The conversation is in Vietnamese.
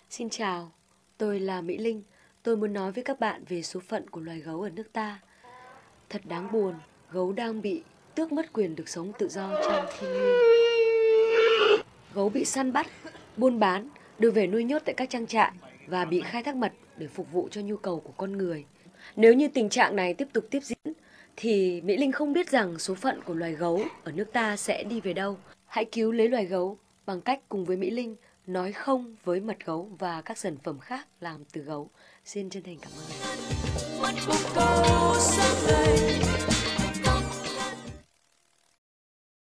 Xin chào, tôi là Mỹ Linh. Tôi muốn nói với các bạn về số phận của loài gấu ở nước ta. Thật đáng buồn, gấu đang bị tước mất quyền được sống tự do trong thiên nhiên. Gấu bị săn bắt, buôn bán, đưa về nuôi nhốt tại các trang trại và bị khai thác mật để phục vụ cho nhu cầu của con người. Nếu như tình trạng này tiếp tục tiếp diễn, thì Mỹ Linh không biết rằng số phận của loài gấu ở nước ta sẽ đi về đâu. Hãy cứu lấy loài gấu bằng cách cùng với Mỹ Linh nói không với mật gấu và các sản phẩm khác làm từ gấu. Xin chân thành cảm ơn.